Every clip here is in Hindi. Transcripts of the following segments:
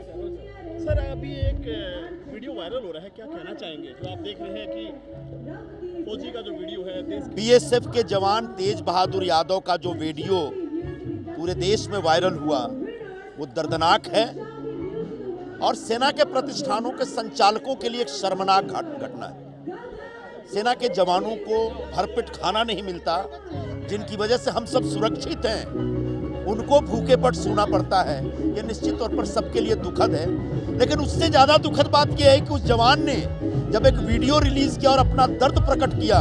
सर अभी एक वीडियो वायरल हो रहा है, क्या कहना चाहेंगे? जो आप देख रहे हैं कि फौजी का जो वीडियो है, बीएसएफ के जवान तेज बहादुर यादव का जो वीडियो पूरे देश में वायरल हुआ वो दर्दनाक है और सेना के प्रतिष्ठानों के संचालकों के लिए एक शर्मनाक घटना है। सेना के जवानों को भरपेट खाना नहीं मिलता, जिनकी वजह से हम सब सुरक्षित हैं, उनको भूखे पेट सोना पड़ता है। ये निश्चित तौर पर सबके लिए दुखद है, लेकिन उससे ज़्यादा दुखद बात यह है कि उस जवान ने जब एक वीडियो रिलीज किया और अपना दर्द प्रकट किया,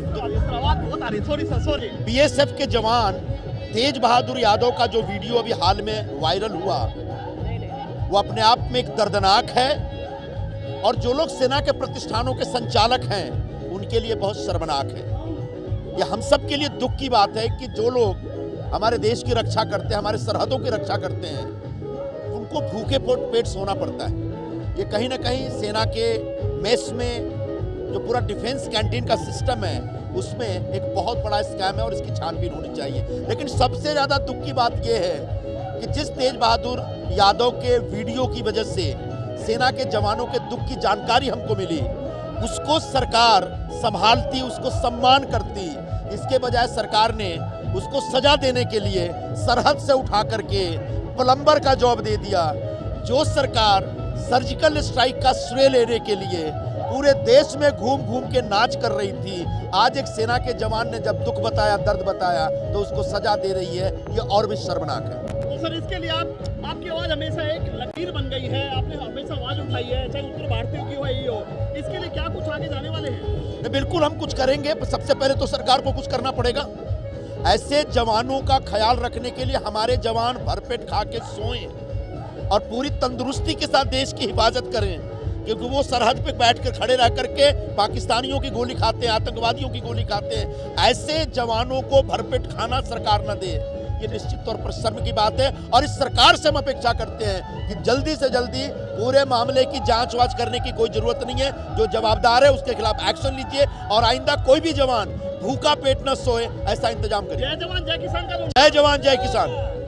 बीएसएफ के जवान तेज बहादुर यादव का जो वीडियो अभी हाल में वायरल हुआ वो अपने आप में एक दर्दनाक है और जो लोग सेना के प्रतिष्ठानों के संचालक हैं उनके लिए बहुत शर्मनाक है। यह हम सब के लिए दुख की बात है कि जो लोग हमारे देश की रक्षा करते हैं, हमारे सरहदों की रक्षा करते हैं, उनको भूखे पेट सोना पड़ता है। ये कहीं ना कहीं सेना के मेस में जो पूरा डिफेंस कैंटीन का सिस्टम है उसमें एक बहुत बड़ा स्कैम है और इसकी छानबीन होनी चाहिए। लेकिन सबसे ज़्यादा दुख की बात यह है कि जिस तेज बहादुर यादव के वीडियो की वजह से सेना के जवानों के दुख की जानकारी हमको मिली, उसको सरकार संभालती, उसको सम्मान करती, इसके बजाय सरकार ने उसको सजा देने के लिए सरहद से उठा करके प्लम्बर का जॉब दे दिया। जो सरकार सर्जिकल स्ट्राइक का श्रेय लेने के लिए पूरे देश में घूम घूम के नाच कर रही थी, आज एक सेना के जवान ने जब दुख बताया, दर्द बताया, तो उसको सजा दे रही है। ये और भी शर्मनाक है। तो सर इसके लिए आपकी आवाज़ हमेशा एक लकीर बन गई है, आपने हमेशा आवाज़ उठाई है, चाहे उत्तर भारतीयों की हो या ये हो, इसके लिए क्या कुछ आगे जाने वाले हैं? बिल्कुल हम कुछ करेंगे। सबसे पहले तो सरकार को कुछ करना पड़ेगा। ऐसे जवानों का ख्याल रखने के लिए हमारे जवान भरपेट खा के सोएं और पूरी तंदुरुस्ती के साथ देश की हिफाजत करें, क्योंकि वो सरहद पे बैठ कर खड़े रह करके पाकिस्तानियों की गोली खाते हैं, आतंकवादियों की गोली खाते हैं। ऐसे जवानों को भरपेट खाना सरकार न दे, ये निश्चित तौर पर शर्म की बात है। और इस सरकार से हम अपेक्षा करते हैं कि जल्दी से जल्दी पूरे मामले की जांच वाच करने की कोई जरूरत नहीं है। जो जवाबदार है उसके खिलाफ एक्शन लीजिए और आइंदा कोई भी जवान भूखा पेट न सोए, ऐसा इंतजाम करिए। जय जवान जय किसान का जय जवान जय किसान।